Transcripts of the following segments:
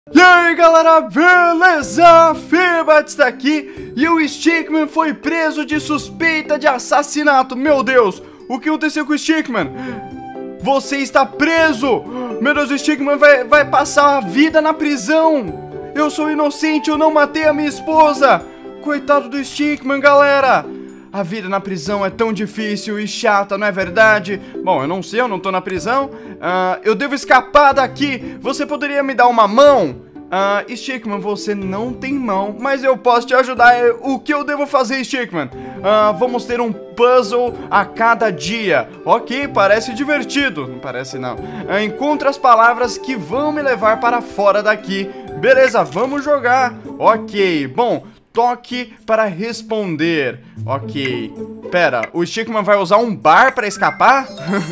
E aí galera, beleza? Firbat está aqui e o Stickman foi preso de suspeita de assassinato. Meu Deus, o que aconteceu com o Stickman? Você está preso! Meu Deus, o Stickman vai passar a vida na prisão. Eu sou inocente, eu não matei a minha esposa. Coitado do Stickman, galera. A vida na prisão é tão difícil e chata, não é verdade? Bom, eu não sei, eu não tô na prisão. Eu devo escapar daqui. Você poderia me dar uma mão? Stickman, você não tem mão, mas eu posso te ajudar. O que eu devo fazer, Stickman? Vamos ter um puzzle a cada dia. Ok, parece divertido. Não parece não. Encontre as palavras que vão me levar para fora daqui. Beleza, vamos jogar. Ok, bom, toque para responder. Ok. Pera, o Stickman vai usar um bar para escapar?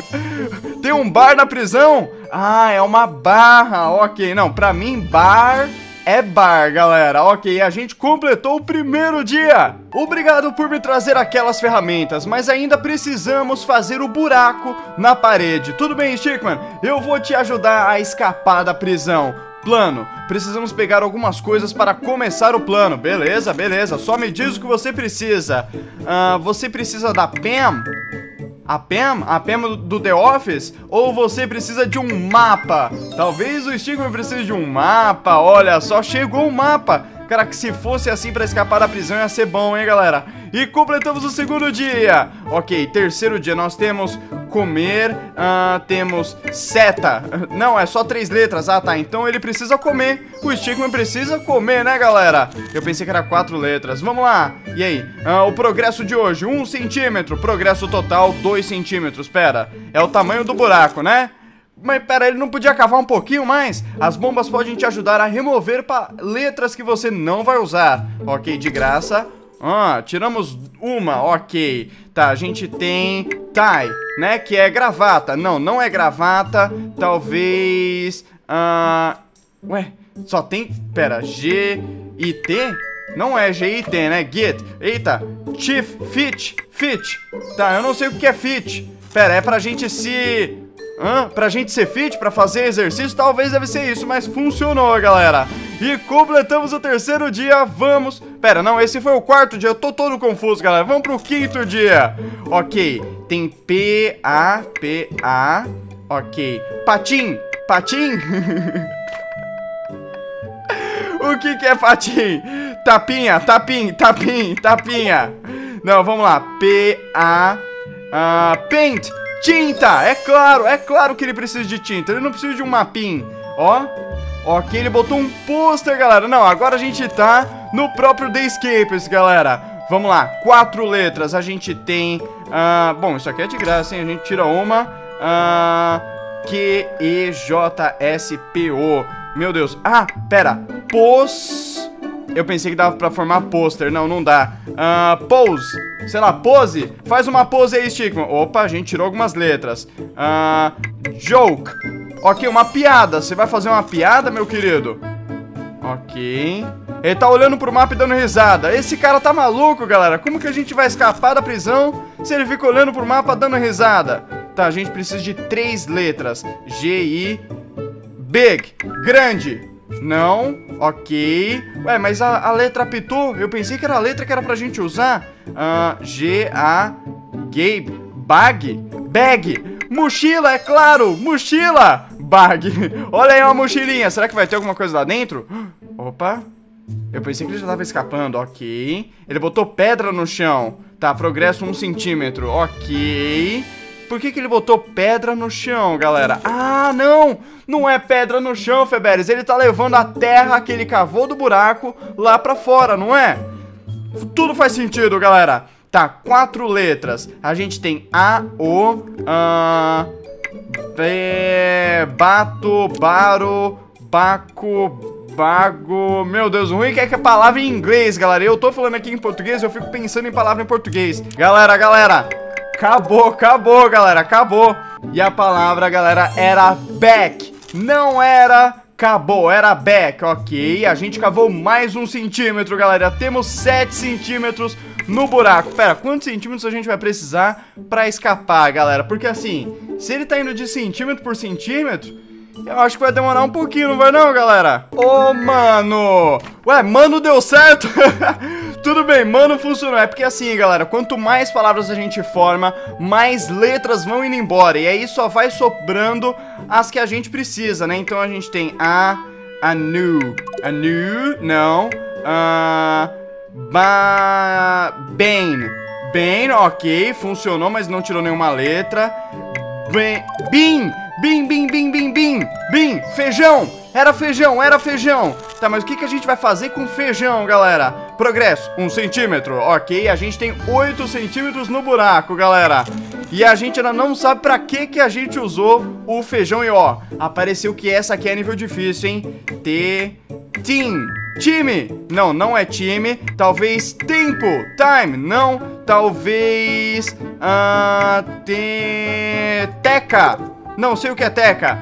Tem um bar na prisão? Ah, é uma barra. Ok, não, pra mim bar é bar, galera. Ok, a gente completou o primeiro dia. Obrigado por me trazer aquelas ferramentas, mas ainda precisamos fazer o buraco na parede. Tudo bem, Stickman? Eu vou te ajudar a escapar da prisão. Plano, precisamos pegar algumas coisas para começar o plano. Beleza, beleza, só me diz o que você precisa. Você precisa da Pam? A Pam? A Pam do The Office? Ou você precisa de um mapa? Talvez o Stickman precise de um mapa. Olha só, chegou um mapa. Cara, que se fosse assim pra escapar da prisão ia ser bom, hein, galera? E completamos o segundo dia. Ok, terceiro dia nós temos comer, temos seta. Não, é só 3 letras. Ah, tá, então ele precisa comer. O Stickman precisa comer, né, galera? Eu pensei que era 4 letras. Vamos lá. E aí? O progresso de hoje, 1 centímetro. Progresso total, 2 centímetros. Pera, é o tamanho do buraco, né? Mas pera, ele não podia cavar um pouquinho mais? As bombas podem te ajudar a remover letras que você não vai usar. Ok, de graça. Tiramos uma, ok. Tá, a gente tem tie, né, que é gravata. Não, não é gravata. Talvez... Ué, só tem... Pera, G-I-T? Não é G-I-T, né, get. Eita, chief, fit. Tá, eu não sei o que é fit. Pera, é pra gente se... pra gente ser fit, pra fazer exercício, talvez deve ser isso, mas funcionou, galera. E completamos o terceiro dia, vamos... Pera, não, esse foi o quarto dia, eu tô todo confuso, galera. Vamos pro quinto dia. Ok, tem P-A-P-A. Ok, patim. O que é patim? Tapinha. Não, vamos lá, P-A... paint. Tinta, é claro que ele precisa de tinta. Ele não precisa de um mapinha. Ok, ele botou um pôster, galera. Não, agora a gente tá no próprio The Escapist, galera. Vamos lá, 4 letras. A gente tem, bom, isso aqui é de graça, hein? A gente tira uma, Q-E-J-S-P-O. Meu Deus, pera, eu pensei que dava pra formar pôster. Não dá. Pose. Sei lá, pose. Faz uma pose aí, Stickman. Opa, a gente tirou algumas letras. Joke. Ok, uma piada. Você vai fazer uma piada, meu querido? Ok. Ele tá olhando pro mapa e dando risada. Esse cara tá maluco, galera. Como que a gente vai escapar da prisão se ele fica olhando pro mapa dando risada? Tá, a gente precisa de 3 letras. G-I... Big. Grande. Não, ok. Ué, mas a letra apitou. Eu pensei que era a letra que era pra gente usar. G-A... Gabe. Bag. Mochila, é claro. Mochila. Bag. Olha aí uma mochilinha. Será que vai ter alguma coisa lá dentro? Opa. Eu pensei que ele já tava escapando. Ok. Ele botou pedra no chão. Tá, progresso 1 centímetro. Ok. Por que ele botou pedra no chão, galera? Não é pedra no chão, Feberes. Ele tá levando a terra que ele cavou do buraco lá pra fora, não é? Tudo faz sentido, galera. Tá, 4 letras. A gente tem A, O, bato, baro, baco, bago. Meu Deus, o ruim é que é palavra em inglês, galera. Eu tô falando aqui em português, eu fico pensando em palavra em português. Galera. Acabou, galera, acabou. E a palavra, galera, era back. Não era acabou, era back, ok. A gente cavou mais 1 centímetro, galera. Temos 7 centímetros no buraco. Pera, quantos centímetros a gente vai precisar pra escapar, galera? Porque assim, se ele tá indo de centímetro por centímetro, Eu acho que vai demorar um pouquinho, não vai não, galera? Ô, mano! Ué, mano deu certo? Tudo bem, mano funcionou. É porque assim, galera, quanto mais palavras a gente forma, mais letras vão indo embora. E aí só vai sobrando as que a gente precisa, né? Então a gente tem anu, não. Bem, ok, funcionou, mas não tirou nenhuma letra. Bim, feijão, era feijão. Tá, mas o que a gente vai fazer com feijão, galera? Progresso, 1 centímetro, ok, a gente tem 8 centímetros no buraco, galera. E a gente ainda não sabe pra que a gente usou o feijão e ó, apareceu que essa aqui é nível difícil, hein? Time, não é time. Talvez tempo, time, não. Talvez teca, não sei o que é teca.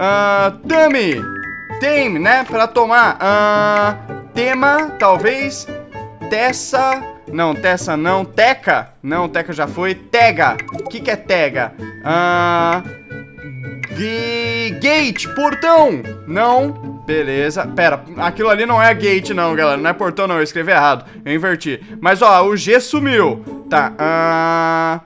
Tame, né, pra tomar. Tema, talvez. Teça não, teca, não, teca já foi. Tega, o que é tega? Gate, portão, não. Beleza, pera, aquilo ali não é gate não, galera, não é portão não, eu escrevi errado, eu inverti. Mas ó, o G sumiu. Tá,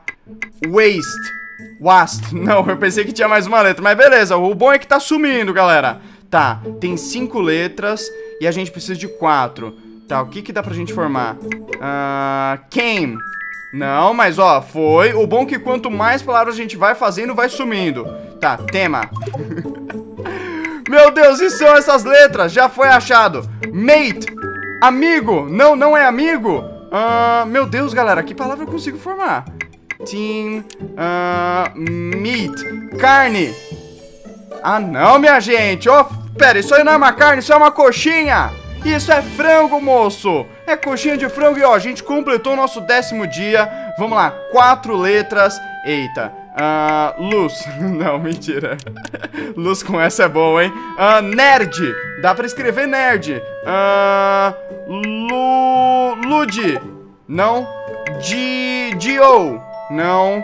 Wast, não, eu pensei que tinha mais uma letra, mas beleza, o bom é que tá sumindo, galera. Tá, tem 5 letras e a gente precisa de 4. Tá, o que dá pra gente formar? Came, não, mas ó, foi. O bom é que quanto mais palavras a gente vai fazendo, vai sumindo. Tá, tema. Meu Deus, e são essas letras? Já foi achado. Mate, amigo. Não é amigo. Meu Deus, galera, que palavra eu consigo formar? Team, meat, carne. Não, minha gente. Pera, isso aí não é uma carne, isso é uma coxinha. Isso é frango, moço. É coxinha de frango e ó, a gente completou o nosso 10º dia. Vamos lá, 4 letras. Eita. Luz. Não, mentira. Luz com essa é bom, hein? Nerd. Dá pra escrever nerd. Lude. Não. Dio. Não.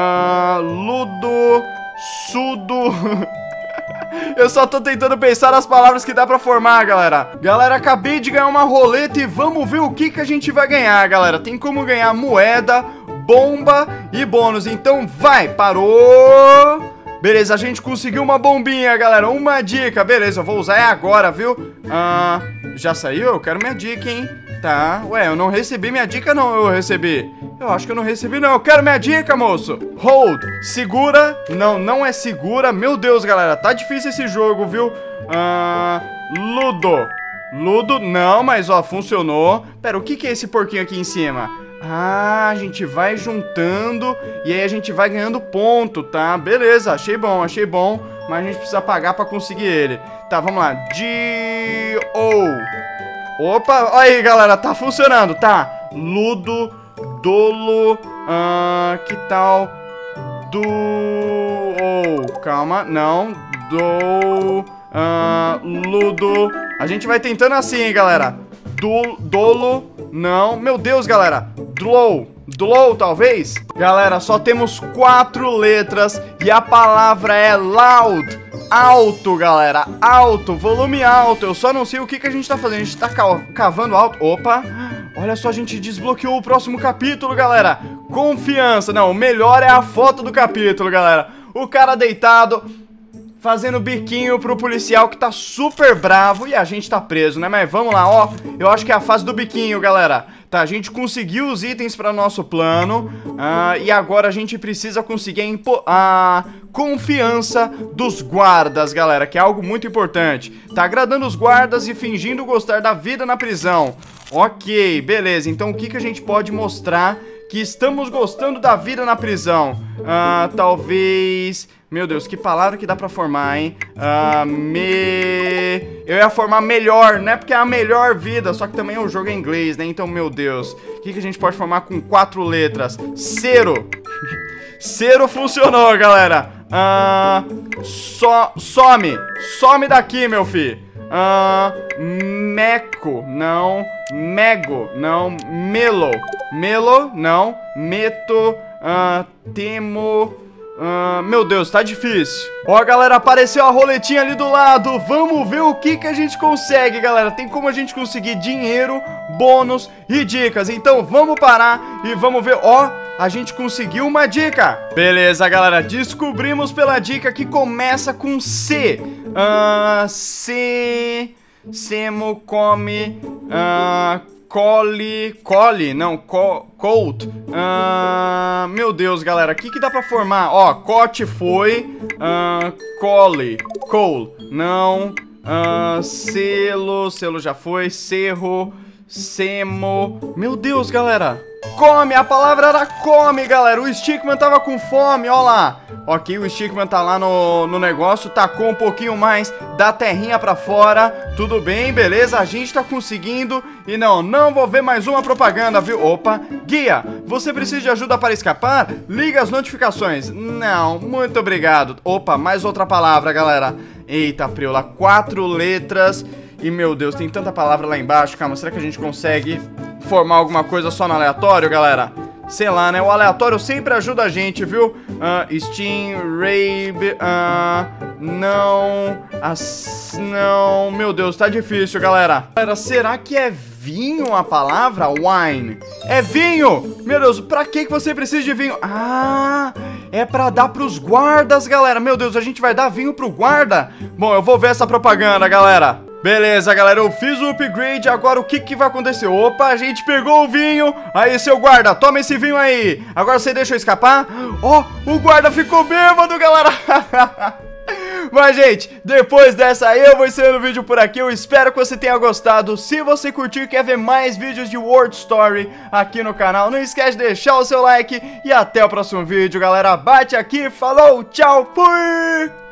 Ludo. Sudo. Eu só tô tentando pensar nas palavras que dá pra formar, galera. Galera, acabei de ganhar uma roleta e vamos ver o que a gente vai ganhar, galera. Tem como ganhar moeda, bomba e bônus. Então vai, parou. Beleza, a gente conseguiu uma bombinha, galera. Uma dica, beleza, eu vou usar agora, viu? Já saiu? Eu quero minha dica, hein? Tá, ué, eu não recebi minha dica não, eu recebi. Eu acho que eu não recebi não, eu quero minha dica, moço. Hold, segura. Não é segura. Meu Deus, galera, tá difícil esse jogo, viu? Ludo, não, mas ó, funcionou. Pera, o que é esse porquinho aqui em cima? A gente vai juntando e aí a gente vai ganhando ponto, tá? Beleza, achei bom, mas a gente precisa pagar pra conseguir ele. Tá, vamos lá. Opa, aí, galera, tá funcionando, tá? Ludo, dolo, que tal? Calma, não. Ludo. A gente vai tentando assim, galera. Dolo, não. Meu Deus, galera. Dlow, talvez? Galera, só temos 4 letras e a palavra é loud. Alto, galera, alto, volume alto. Eu só não sei o que a gente tá fazendo. A gente tá cavando alto. Opa, olha só, a gente desbloqueou o próximo capítulo, galera. Confiança, não, o melhor é a foto do capítulo, galera. O cara deitado, fazendo biquinho pro policial que tá super bravo e a gente tá preso, né? Mas vamos lá, ó, eu acho que é a fase do biquinho, galera. Tá, a gente conseguiu os itens para nosso plano e agora a gente precisa conseguir a confiança dos guardas, galera, que é algo muito importante. Tá agradando os guardas e fingindo gostar da vida na prisão. Ok, beleza, então o que a gente pode mostrar que estamos gostando da vida na prisão? Talvez... Meu Deus, que palavra que dá pra formar, hein? Eu ia formar melhor, né? Porque é a melhor vida, só que também o jogo é em inglês, né? Então, meu Deus, o que a gente pode formar com 4 letras? Cero. Cero funcionou, galera. Some daqui, meu filho. Meco, não. Mego, não. Melo, não. Meto, temo... Meu Deus, tá difícil. Ó, galera, apareceu a roletinha ali do lado. Vamos ver o que a gente consegue, galera. Tem como a gente conseguir dinheiro, bônus e dicas. Então vamos parar e vamos ver. Ó, a gente conseguiu uma dica. Beleza, galera, descobrimos pela dica que começa com C. Semo, come, Cole, não, colt. Meu Deus, galera, o que dá pra formar? Ó, cote foi, cole, não, selo já foi, cerro, semo. Meu Deus, galera, come, a palavra era come, galera. O Stickman tava com fome, ó lá. Ok, o Stickman tá lá no negócio, tacou um pouquinho mais da terrinha pra fora. Tudo bem, beleza, a gente tá conseguindo. E não vou ver mais uma propaganda, viu? Opa, guia, você precisa de ajuda para escapar? Liga as notificações. Não, muito obrigado. Opa, mais outra palavra, galera. Eita, preula, 4 letras. E, meu Deus, tem tanta palavra lá embaixo. Calma, será que a gente consegue formar alguma coisa só no aleatório, galera? Sei lá, né? O aleatório sempre ajuda a gente, viu? Steam, Rabe, não, meu Deus, tá difícil, galera. Galera, será que é vinho a palavra? Wine. É vinho! Meu Deus, pra que você precisa de vinho? Ah, é pra dar pros guardas, galera. Meu Deus, a gente vai dar vinho pro guarda? Bom, eu vou ver essa propaganda, galera. Beleza, galera, eu fiz o upgrade, agora o que vai acontecer? Opa, a gente pegou o vinho. Aí, seu guarda, toma esse vinho aí. Agora você deixa eu escapar? Ó, o guarda ficou bêbado, galera. Mas, gente, depois dessa aí eu vou encerrando o vídeo por aqui. Eu espero que você tenha gostado. Se você curtiu e quer ver mais vídeos de World Story aqui no canal, não esquece de deixar o seu like. E até o próximo vídeo, galera. Bate aqui, falou, tchau, fui!